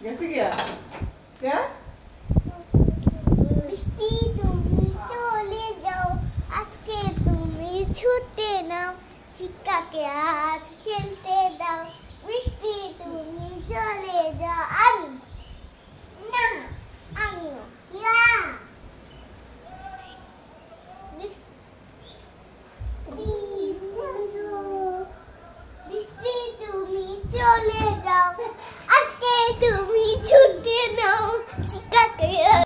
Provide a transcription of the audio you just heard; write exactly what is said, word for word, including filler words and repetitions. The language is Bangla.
कैसे किया? क्या? বৃষ্টি তুমি চলে যাও আজকে তুমি ছুটে নাও চিকাকে আজ খেলতে দাও বৃষ্টি তুমি চলে যাও আমি না আমিও ইয়া বৃষ্টি তুমি চলে যাও আজকে তুমি